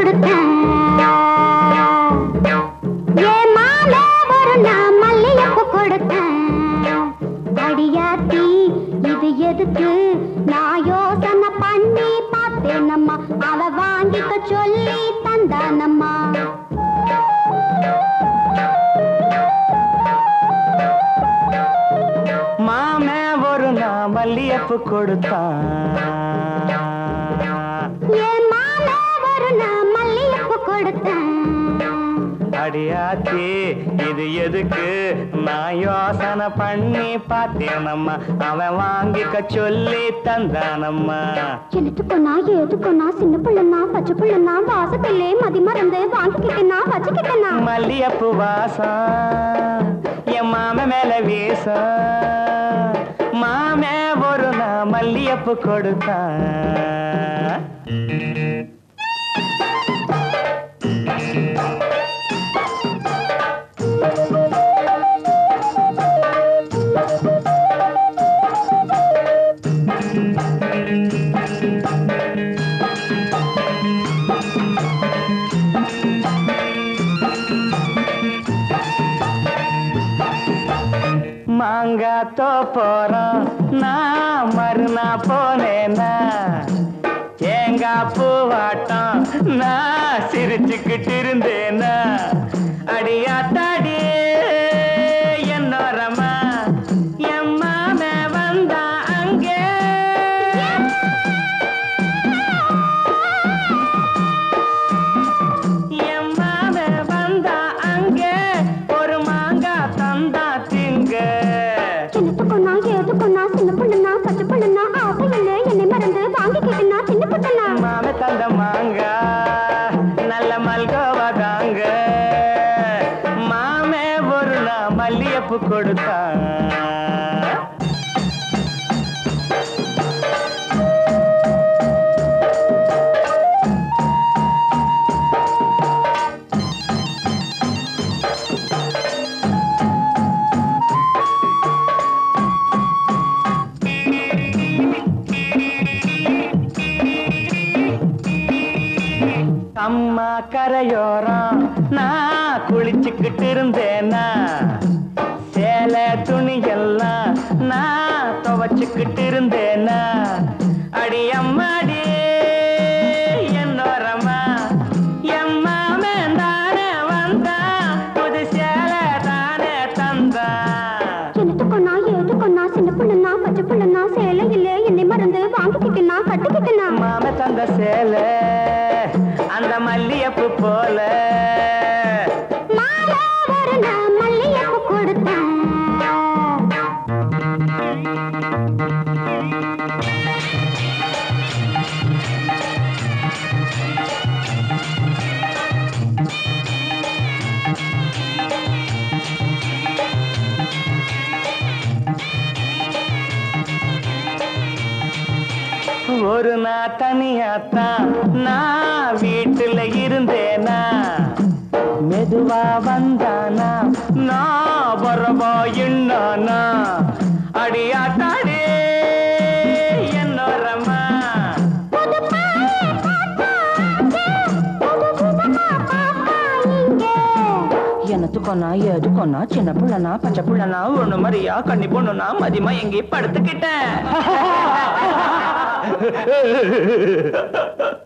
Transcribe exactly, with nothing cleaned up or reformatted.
கொடுத்தேன் ஏன் மாலை ஒரு நான் மல்லியப்பு கொடுத்தேன் அடியாத்தி இது எதுக்கு நான் யோசனை பண்ணி பார்த்தேனம்மா அவ வாங்கிக்க சொல்லி தந்தானம்மா மாமே ஒரு நான் மல்லியப்பு கொடுத்தான் ஏன் மாலை ஒரு நான் மல்லியப்பு கொடுத்தேன் அடியாத்தி இது எதுக்கு நான் யோசனை பண்ணி பார்த்தேனம்மா அவன் வாங்கிக்க சொல்லி தந்தானம்மா எழுத்துக்கொன்னா ஏதுக்கொன்னா சின்ன பிள்ளைனா பச்சை பிள்ளைனா வாசத்திலே மதி மறந்து வாங்கிக்கிட்டனா வச்சுக்கிட்டனா மல்லியப்பு வாசம் என் மாம மேல வீச மாமே ஒரு நான் மல்லியப்பு கொடுத்தான் மாங்காத்தோ போறோம் நான் மறுநா போனேனா தேங்காய் பூவாட்டம் நான் சிரிச்சுக்கிட்டு இருந்தேனா அடியாத்தாடி என்னோரமா என் மாமே வந்தா அங்கே என் மாமே வந்தா அங்கே ஒரு மாங்காய் தந்தா திங்க எழுத்துக்கொன்னா ஏதுக்கொன்னா சின்ன பிள்ளைனா பச்சை பிள்ளைனா ஆசையிலே என்னை மறந்து வாங்கிக்கிட்டனா சின்ன பிள்ளைனா மாமே தந்த மாங்கா நல்ல மல்கோவா தாங்க மாமே ஒரு நான் மல்லியப்பு கொடுத்தான் அம்மா கரையோரம் நான் குளிச்சுக்கிட்டு இருந்தேனா சேலை துணியெல்லாம் நான் துவச்சுக்கிட்டு இருந்தேனா அடி அம்மாடி என்னோரமா என் மாமன் தானே வந்தா புது சேலை தானே தந்தா எழுத்துக்கொன்னா ஏதுக்கொன்னா சின்ன பிள்ளைனா பச்சை பிள்ளைனா சேலையிலே என்னை மறந்து வாங்கிக்கிட்டனா கட்டிக்கிட்டனா மாம தந்த சேலை அந்த மல்லியப்பு போல மாலை ஒரு நான் மல்லியப்பு கொடுத்தேன் ஒரு நாள் தனியாத்தான் நான் வீட்டுல இருந்தேனா மெதுவா வந்தானா நான் வரவா என்னானா அடியாத்தாடே என்னோரமா எனத்துக்கொன்னா ஏதுக்கொன்னா சின்ன புள்ளனா பச்சை புள்ளனா ஒண்ணு மாதிரியா கண்ணி பொண்ணுனா மதியமா எங்கேயும் படுத்துக்கிட்டேன்